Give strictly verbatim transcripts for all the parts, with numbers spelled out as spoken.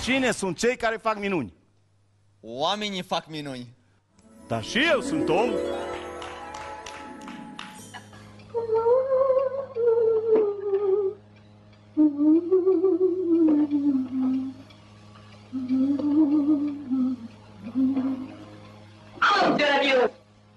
Cine sunt cei care fac minuni? Oamenii fac minuni. Dar și eu sunt om. Oh, Dios!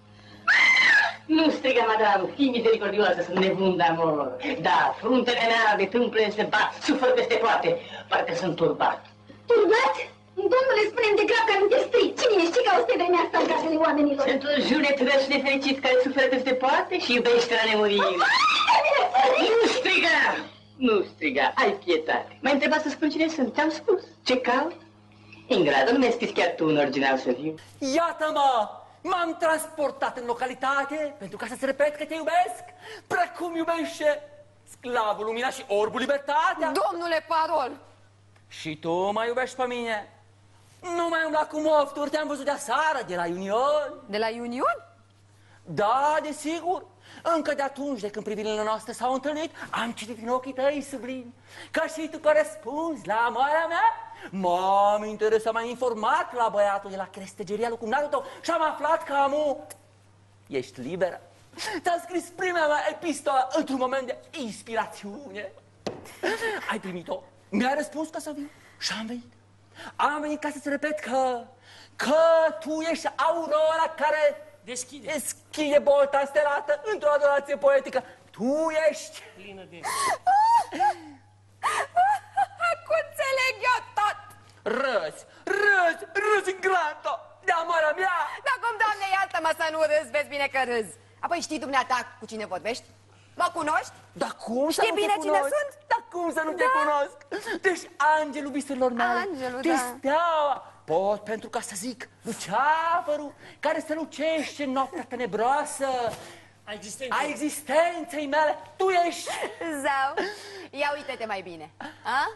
Nu striga, madame, fii misericordioasă, sunt nebun de amor. Da, fruntele mele tâmplele se bat, sufăr peste toate, parcă sunt turbat. Turbat? Domnule, spune-mi de grab că nu te strig. Cine ești? Ce cauți te vremea asta în casele oamenilor? Sunt un junet rău și nefericit care suferă peste poate și iubește la nemurire. Nu striga! Nu striga, ai pietate. M-ai întrebat să spun cine sunt, ți-am spus. Ce caut? Ingradă, nu mi-ai scris chiar tu un original să fiu. Iată-mă! M-am transportat în localitate pentru ca să-ți repet că te iubesc, precum iubește sclavul lumina și orbul libertatea. Domnule Parol! Și tu mă iubești pe mine? Nu mai umbla cu mofturi, te-am văzut de-aseară, de la Union. De la Union? Da, desigur. Încă de atunci, de când privirile noastre s-au întâlnit, am citit în ochii tăi sublimi că și tu corespunzi la amarea mea. M-am interesat, m-am informat la băiatul de la crestegeria lui cumnatul tău și am aflat că amu, ești liberă. Ți-am scris prima mea epistolă într-un moment de inspirațiune. Ai primit-o? Mi-a răspuns că să vin și am venit. Am venit ca să-ți repet că, că tu ești aurora care deschide, deschide bolta stelată într-o adorație poetică. Tu ești plină de... Cum înțeleg eu tot? Râzi, râzi, râzi în grantă de amarea mea. Dar cum, Doamne, iartă-mă să nu râzi, vezi bine că râzi. Apoi știi dumneata cu cine vorbești? Mă cunoști? Dar cum să Știi nu te bine cine cunosc? sunt? Dar cum să nu te Da. cunosc? Deci angelul visurilor mele, Angelul, de da. steaua. Pot pentru ca să zic luceafărul care strălucește în noaptea tenebroasă A existenței. a existenței mele. Tu ești... Zau, ia uite-te mai bine. A?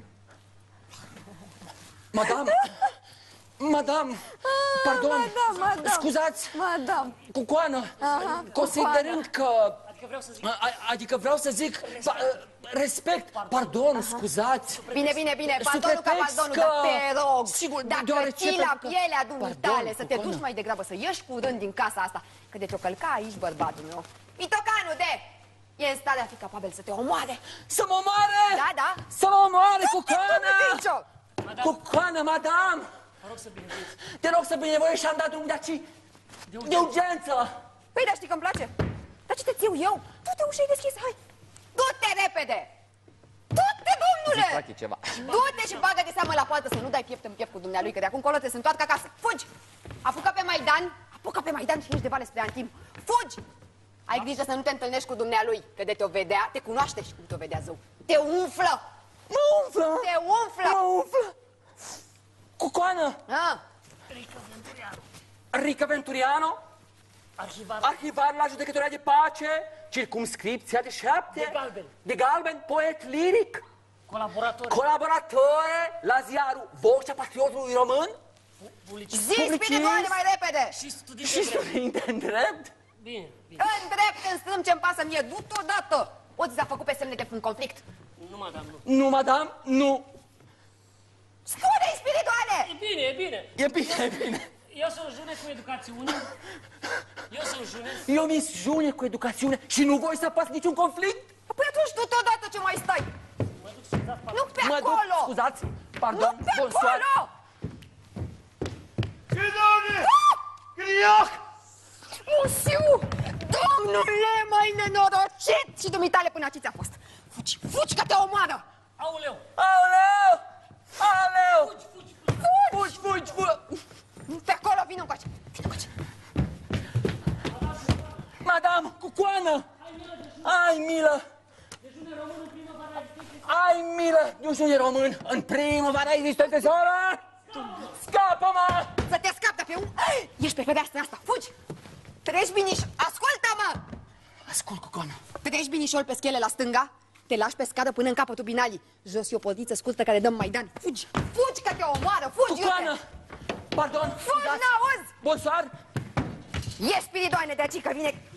Madame, madame, pardon, madame, madame. scuzați, Madame. cucoană, Aha, considerând că... Adică vreau să zic... A, adică vreau să zic, pa, respect, pardon, scuzați. Bine, bine, bine, Sub pardonul ca pretext pardonul, că- dar te rog, Sigur, dacă deoarece ții la pentru că- pielea dumitale, Pardon, să te cucoană. duci mai degrabă, să ieși curând din casa asta, că de te-o călca aici bărbatul meu. Mitocanu, de! E în stare a fi capabil să te omoare. Să mă omoare! Da, da. Să mă omoare, cucoană! Cucoană! Cucoană, madame! Mă rog să binevoiți. Te rog să binevoiești și am dat drumul de aici. De De urgență! Păi, dar știi că-mi place? Dar ce te țiu eu? Du-te, ușa e deschisă, hai! Du-te repede! Du-te, domnule! Îți place ceva. Du-te și bagă de seamă la poartă să nu dai piept în piept cu dumnealui, că de acum încolo te se întoarcă acasă. Fugi! Apucă pe Maidan, apucă pe Maidan și ești de vale spre Antim. Fugi! Ai grijă să nu te întâlnești cu dumnealui, că de te-o vedea, te cunoaște și cum te-o vedea zău. Te umflă! Mă umflă! Te umflă! Mă umflă! Cucoană! Ah. Rica Venturiano. Rica Venturiano, Arhivar. arhivar la judecătoria de pace, circumscripția de șapte, De Galben. de Galben, poet liric, Colaborator. colaboratore la ziarul Vocea Patriotului Român Publicist. Zi, Spiridoane, mai repede! Și studii și de drept. studii în drept. Bine, bine. În drept, în strâm, ce-mi pasă mie, du-te odată! O, ți s-a făcut pe semne de un conflict. Nu, madame, nu. Nu, madame, nu. Spune-i, Spiridoane! E bine, e bine. E bine, e bine. Eu sunt june cu educațiune. Eu sunt june. Eu mi-s june cu educațiune și nu voi să pas niciun conflict. Păi atunci du-te odată, ce mai stai? Mă duc să dau Nu pe Mă acolo! duc, scuzați, pardon, Nu pe bonsoir. acolo! Gridone! Grioc! Musiu! Domnule, mai nenorocit! Și dumitale până aici ți-a fost. Fugi, fugi că te omoară! Aoleu! Aoleu! Aoleu! Fugi, fugi, Fugi, fugi. fugi, fugi! Pe acolo, vină încoace! Vină încoace! Madame, cucoană! Ai milă! Ai milă de un june român în primăvara existenței sale! Scapă-mă! Să te scap de pe un... Ești pe fereastra asta, fugi! Treci biniș... Ascultă-mă! Ascult, cucoană. Treci binișor pe schele la stânga, te lași pe scară până în capătul binalii. Jos e o podiță scurtă care dăm Maidan. Fugi! Fugi că te omoară! Fugi! Cucoană! iute! Pardon, Fugi, n-auzi! bonsoir! E Spiridoane de aici că vine